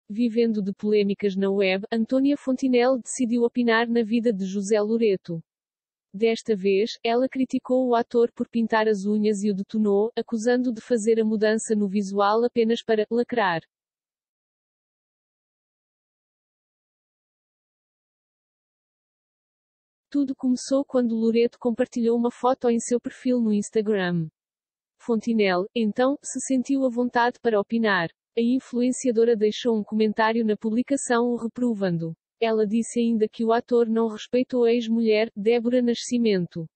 Vivendo de polêmicas na web, Antônia Fontinelle decidiu opinar na vida de José Loreto. Desta vez, ela criticou o ator por pintar as unhas e o detonou, acusando-o de fazer a mudança no visual apenas para lacrar. Tudo começou quando Loreto compartilhou uma foto em seu perfil no Instagram. Fontinelle, então, se sentiu à vontade para opinar. A influenciadora deixou um comentário na publicação o reprovando. Ela disse ainda que o ator não respeitou a ex-mulher, Débora Nascimento.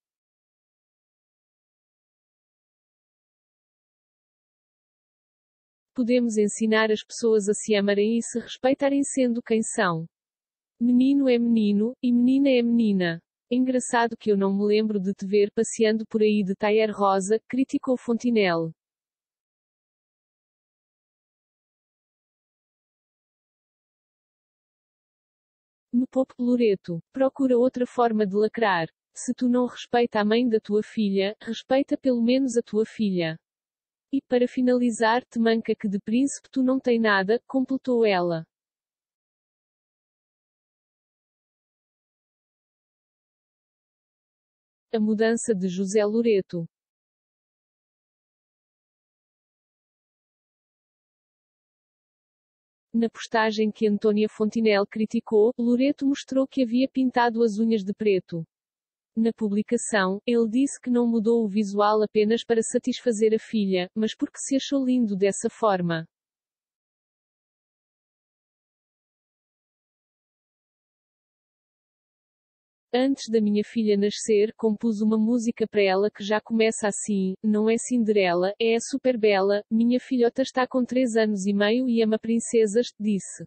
Podemos ensinar as pessoas a se amarem e se respeitarem sendo quem são. Menino é menino, e menina é menina. Engraçado que eu não me lembro de te ver passeando por aí de taier rosa, criticou Fontinelle. No Pop Loreto, procura outra forma de lacrar. Se tu não respeita a mãe da tua filha, respeita pelo menos a tua filha. E, para finalizar, te manca que de príncipe tu não tem nada, completou ela. A mudança de José Loreto. Na postagem que Antônia Fontinelle criticou, Loreto mostrou que havia pintado as unhas de preto. Na publicação, ele disse que não mudou o visual apenas para satisfazer a filha, mas porque se achou lindo dessa forma. Antes da minha filha nascer, compus uma música para ela que já começa assim: não é Cinderela, é a super bela, minha filhota está com 3 anos e meio e ama princesas, disse.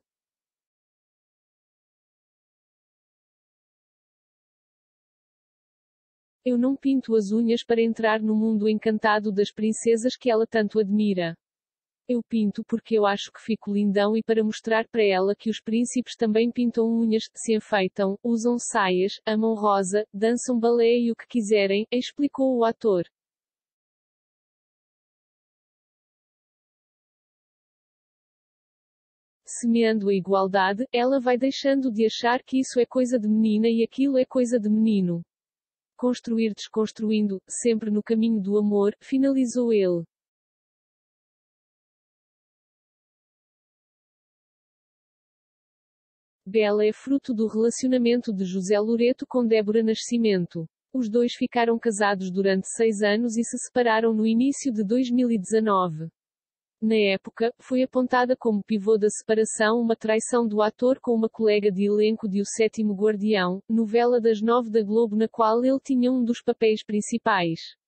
Eu não pinto as unhas para entrar no mundo encantado das princesas que ela tanto admira. Eu pinto porque eu acho que fico lindão e para mostrar para ela que os príncipes também pintam unhas, se enfeitam, usam saias, amam rosa, dançam balé e o que quiserem, explicou o ator. Semeando a igualdade, ela vai deixando de achar que isso é coisa de menina e aquilo é coisa de menino. Construir desconstruindo, sempre no caminho do amor, finalizou ele. Bela é fruto do relacionamento de José Loreto com Débora Nascimento. Os dois ficaram casados durante 6 anos e se separaram no início de 2019. Na época, foi apontada como pivô da separação uma traição do ator com uma colega de elenco de O Sétimo Guardião, novela das 9 da Globo na qual ele tinha um dos papéis principais.